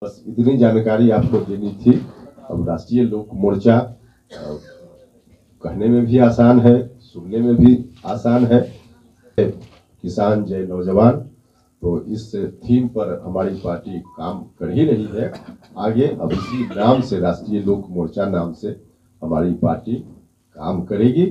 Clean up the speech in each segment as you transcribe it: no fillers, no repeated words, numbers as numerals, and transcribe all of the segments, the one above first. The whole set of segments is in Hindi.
बस इतनी जानकारी आपको देनी थी। अब राष्ट्रीय लोक मोर्चा कहने में भी आसान है, सुनने में भी आसान है। किसान जय नौजवान, तो इस थीम पर हमारी पार्टी काम कर ही रही है। आगे अब इसी नाम से, राष्ट्रीय लोक मोर्चा नाम से हमारी पार्टी काम करेगी।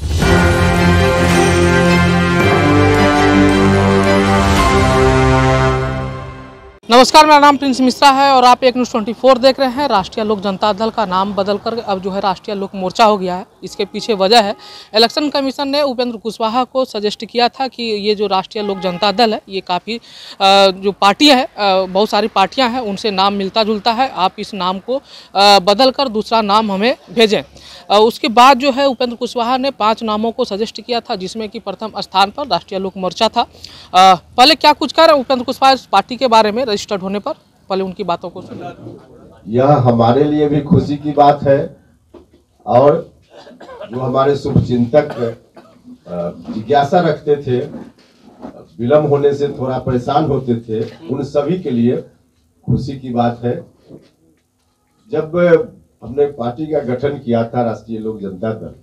नमस्कार, मेरा नाम प्रिंस मिश्रा है और आप एक न्यूज़ 24 देख रहे हैं। राष्ट्रीय लोक जनता दल का नाम बदलकर अब जो है राष्ट्रीय लोक मोर्चा हो गया है। इसके पीछे वजह है, इलेक्शन कमीशन ने उपेंद्र कुशवाहा को सजेस्ट किया था कि ये जो राष्ट्रीय लोक जनता दल है, ये काफ़ी जो पार्टियां है, बहुत सारी पार्टियां हैं, उनसे नाम मिलता जुलता है। आप इस नाम को बदलकर दूसरा नाम हमें भेजें। उसके बाद जो है उपेंद्र कुशवाहा ने 5 नामों को सजेस्ट किया था, जिसमें कि प्रथम स्थान पर राष्ट्रीय लोक मोर्चा था। पहले क्या कुछ कह रहे हैं उपेंद्र कुशवाहा इस पार्टी के बारे में रजिस्टर्ड होने पर, पहले उनकी बातों को सुनिए। यह हमारे लिए भी खुशी की बात है और जो हमारे शुभचिंतक जिज्ञासा रखते थे, विलम्ब होने से थोड़ा परेशान होते थे, उन सभी के लिए खुशी की बात है। जब हमने पार्टी का गठन किया था राष्ट्रीय लोक जनता दल,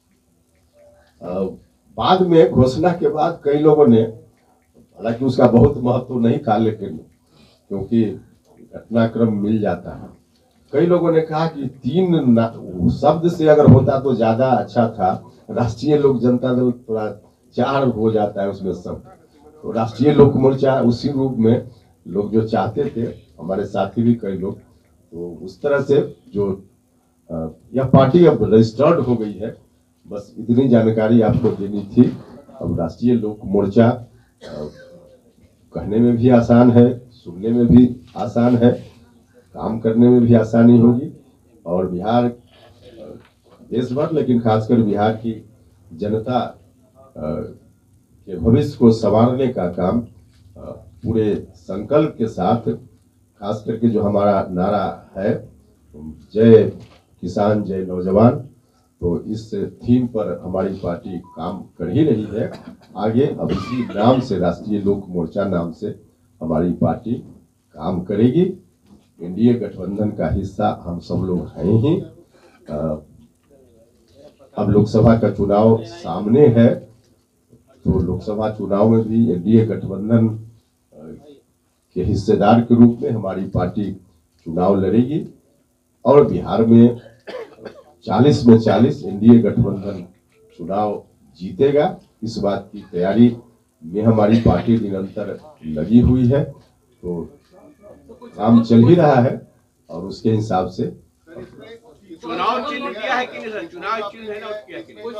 बाद में घोषणा के बाद कई लोगों ने, हालांकि उसका बहुत महत्व नहीं था, लेकिन क्योंकि घटनाक्रम मिल जाता है, कई लोगों ने कहा कि 3 शब्द से अगर होता तो ज्यादा अच्छा था। राष्ट्रीय लोक जनता दल थोड़ा 4 हो जाता है उसमें शब्द, तो राष्ट्रीय लोक मोर्चा उसी रूप में लोग जो चाहते थे, हमारे साथी भी कई लोग, तो उस तरह से जो यह पार्टी अब रजिस्टर्ड हो गई है। बस इतनी जानकारी आपको देनी थी। अब राष्ट्रीय लोक मोर्चा कहने में भी आसान है, सुनने में भी आसान है, काम करने में भी आसानी होगी और बिहार, देश भर, लेकिन खासकर बिहार की जनता के भविष्य को संवारने का काम पूरे संकल्प के साथ, खास करके जो हमारा नारा है जय किसान जय नौजवान, तो इस थीम पर हमारी पार्टी काम कर ही रही है। आगे अब इसी नाम से, राष्ट्रीय लोक मोर्चा नाम से हमारी पार्टी काम करेगी। एनडीए गठबंधन का हिस्सा हम सब लोग हैं ही। अब लोकसभा का चुनाव सामने है, तो लोकसभा चुनाव में भी एनडीए गठबंधन के हिस्सेदार के रूप में हमारी पार्टी चुनाव लड़ेगी और बिहार में 40 में 40 एनडीए गठबंधन चुनाव जीतेगा। इस बात की तैयारी में हमारी पार्टी निरंतर लगी हुई है, तो काम चल ही रहा है और उसके हिसाब से चुनाव चिन्ह किया है कि नहीं सर? चुनाव चिन्ह है ना, उसकी है कि नहीं?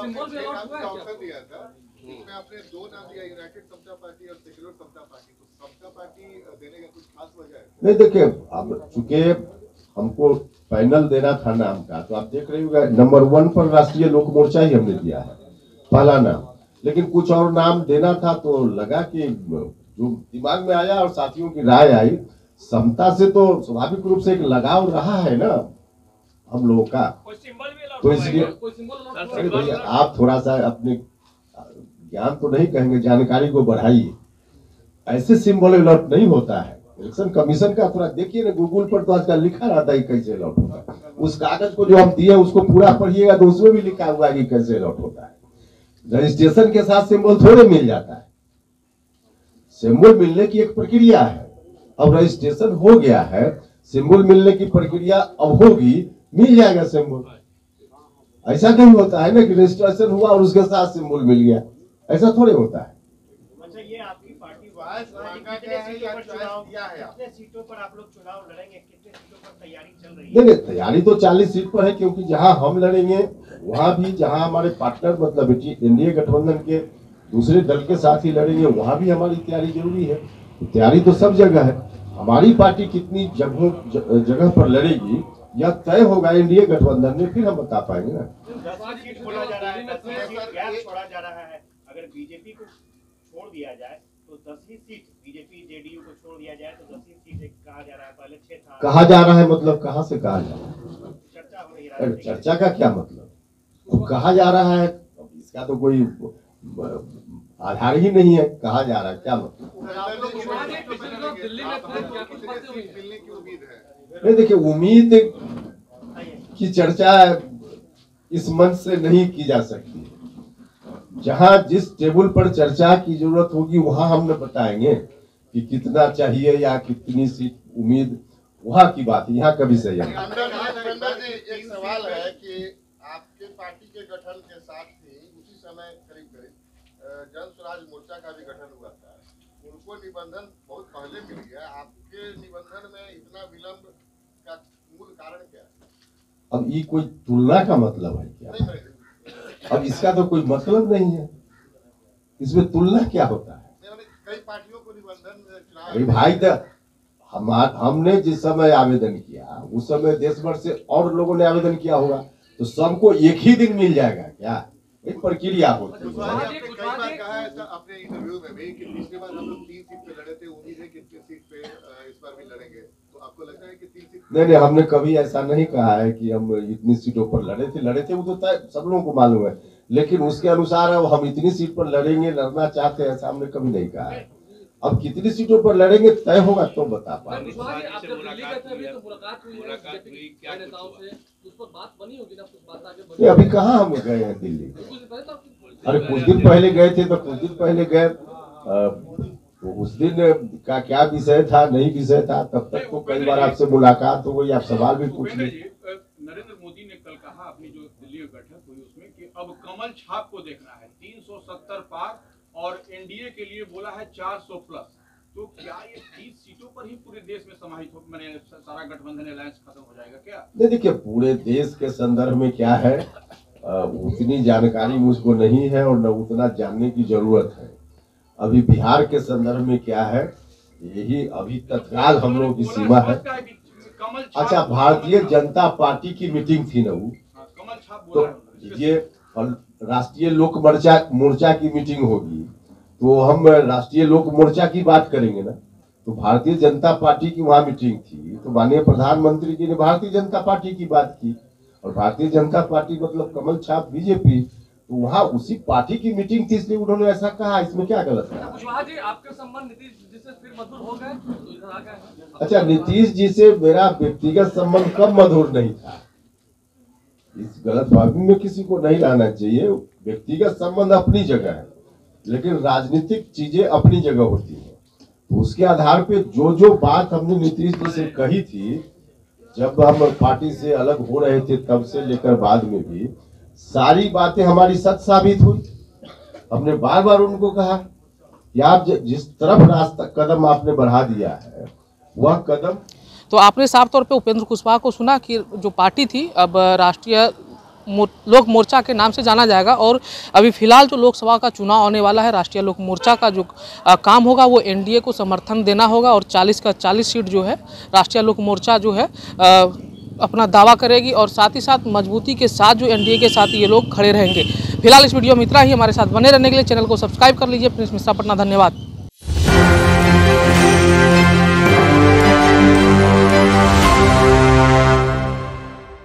उसमें आपने 2 नाम दिया, यूनाइटेड समता पार्टी और सेक्युलर समता पार्टी। तो समता पार्टी देने का कुछ खास वजह है? नहीं, देखिए, अब चूंकि हमको पैनल देना था नाम का, तो आप देख रहे होगा नंबर 1 पर राष्ट्रीय लोक मोर्चा ही हमने दिया है, पहला नाम। लेकिन कुछ और नाम देना था, तो लगा कि जो दिमाग में आया और साथियों की राय आई, समता से तो स्वाभाविक रूप से एक लगाव रहा है ना हम लोगों का, तो इसलिए भैया आप थोड़ा सा अपने ज्ञान तो नहीं कहेंगे, जानकारी को बढ़ाइए। ऐसे सिंबल अलॉट नहीं होता है। इलेक्शन कमीशन का थोड़ा देखिए ना, गूगल पर तो आजकल लिखा रहता है कैसे अलॉट होता है। उस कागज को जो हम दिए उसको पूरा पढ़िएगा तो उसमें भी लिखा हुआ है कि कैसे अलॉट होता है। रजिस्ट्रेशन के साथ सिंबल थोड़े मिल जाता है, सिंबल मिलने की एक प्रक्रिया है। अब रजिस्ट्रेशन हो गया है, सिंबल मिलने की प्रक्रिया अब होगी, मिल जाएगा सिंबल। ऐसा नहीं होता है ना कि रजिस्ट्रेशन हुआ और उसके साथ सिंबल मिल गया, ऐसा थोड़े होता है। अच्छा, ये आपकी पार्टी कितने सीटों पर आप लोग चुनाव लड़ेंगे? कितने सीटों पर तैयारी चल रही है? देखिए, तैयारी तो 40 सीट पर है, क्योंकि जहां हम लड़ेंगे वहां भी, जहां हमारे पार्टनर मतलब एनडीए गठबंधन के दूसरे दल के साथ ही लड़ेंगे, वहां भी हमारी तैयारी जरूरी है। तो तैयारी तो सब जगह है। हमारी पार्टी कितनी जगह पर लड़ेगी यह तय होगा एनडीए गठबंधन में, फिर हम बता पाएंगे ना। 10 सीट बोला जा रहा है, 10 सीट गैप छोड़ा जा रहा है। अगर बीजेपी को छोड़ दिया जाए तो 10 सीट, बीजेपी जेडीयू को छोड़ दिया जाए तो 10 सीट कहा जा रहा है, पहले 6 था। कहा जा रहा है मतलब कहाँ से कहा जा रहा है? चर्चा हो रही है। चर्चा का क्या मतलब? तो कहा जा रहा है, इसका तो कोई आधार ही नहीं है, कहा जा रहा है, क्या मतलब? मिलने की उम्मीद है। नहीं देखिए, उम्मीद की चर्चा इस मंच से नहीं की जा सकती। जहां जिस टेबल पर चर्चा की जरूरत होगी वहां हम बताएंगे कि कितना चाहिए या कितनी सीट उम्मीद, वहां की बात, यहाँ कभी सही है। अंदर जी एक सवाल है कि आपके पार्टी के गठन के साथ ही उसी समय करीब जन स्वराज मोर्चा का भी गठन हुआ था। उनको निबंधन बहुत पहले मिल गया, आपके निबंधन में इतना विलंब का मूल कारण क्या है? अब ये कोई तुलना का मतलब है क्या? अब इसका तो कोई मतलब नहीं है, इसमें तुलना क्या होता है? कई पार्टियों को निबंधन अरे भाई, हमने जिस समय आवेदन किया उस समय देश भर से और लोगों ने आवेदन किया होगा, तो सबको एक ही दिन मिल जाएगा क्या? एक प्रक्रिया होती है। कई बार कहा है अपने इंटरव्यू में भी कि पिछली बार हम लोग 3 सीट पे लड़े थे, उम्मीद है कि इतनी सीट पे इस बार भी लड़ेंगे, तो आपको लगता है कि 3 सीट? नहीं, हमने कभी ऐसा नहीं कहा है कि हम इतनी सीटों पर लड़े थे, वो तो तय सब लोगों को मालूम है, लेकिन उसके अनुसार अब हम इतनी सीट पर लड़ेंगे, लड़ना चाहते हैं, ऐसा हमने कभी नहीं कहा है। अब कितनी सीटों पर लड़ेंगे तय होगा तो बता पाएंगे। अभी कहाँ हम गए हैं दिल्ली? अरे कुछ दिन पहले गए थे, तो कुछ दिन पहले गए, उस दिन का क्या विषय था, नहीं विषय था, तब तक तो कई बार आपसे मुलाकात हो गई, आप सवाल भी पूछ लिए। नरेंद्र मोदी ने कल कहा अपनी जो दिल्ली बैठक हुई उसमें कि अब कमल छाप को देखना है, 370 पार, और एनडीए के लिए बोला है 400 प्लस। तो क्या ये 30 सीटों पर ही पूरे देश में समाहित हो, मैंने सारा गठबंधन अलायंस खत्म हो जाएगा क्या? नहीं देखिए, पूरे देश के संदर्भ में क्या है, उतनी जानकारी मुझको नहीं है और न उतना जानने की जरूरत है। अभी बिहार के संदर्भ में क्या है, यही अभी तत्काल हम लोगों की सीमा है। अच्छा, भारतीय जनता पार्टी की मीटिंग थी ना, वो कमल छाप तो ये राष्ट्रीय लोक मोर्चा की मीटिंग होगी, तो हम राष्ट्रीय लोक मोर्चा की बात करेंगे ना। तो भारतीय जनता पार्टी की वहां मीटिंग थी, तो माननीय प्रधानमंत्री जी ने भारतीय जनता पार्टी की बात की, और भारतीय जनता पार्टी मतलब कमल छाप बीजेपी, तो वहाँ उसी पार्टी की मीटिंग थी, इसलिए उन्होंने ऐसा कहा। इसमें क्या गलत है? आपके संबंध नीतीश जी से फिर मधुर हो गए, तो इधर आ गए। अच्छा, नीतीश जी से मेरा व्यक्तिगत संबंध कब मधुर नहीं था? इस गलतफहमी में किसी को नहीं लाना चाहिए। व्यक्तिगत संबंध अपनी जगह है, लेकिन राजनीतिक चीजें अपनी जगह होती है। तो उसके आधार पे जो बात हमने नीतीश जी से कही थी, जब हम पार्टी से अलग हो रहे थे तब से लेकर बाद में भी, सारी बातें हमारी सच साबित हुई। हमने बार बार उनको कहा कि आप जिस तरफ रास्ता कदम आपने बढ़ा दिया है, वह कदम। तो आपने साफ तौर पे उपेंद्र कुशवाहा को सुना कि जो पार्टी थी अब राष्ट्रीय लोक मोर्चा के नाम से जाना जाएगा, और अभी फिलहाल जो लोकसभा का चुनाव आने वाला है, राष्ट्रीय लोक मोर्चा का जो काम होगा वो एनडीए को समर्थन देना होगा, और 40 का 40 सीट जो है राष्ट्रीय लोक मोर्चा जो है अपना दावा करेगी, और साथ ही साथ मजबूती के साथ जो एनडीए के साथ ये लोग खड़े रहेंगे। फिलहाल इस वीडियो में इतना ही। हमारे साथ बने रहने के लिए चैनल को सब्सक्राइब कर लीजिए। प्रिंस मिश्रा पटना, धन्यवाद।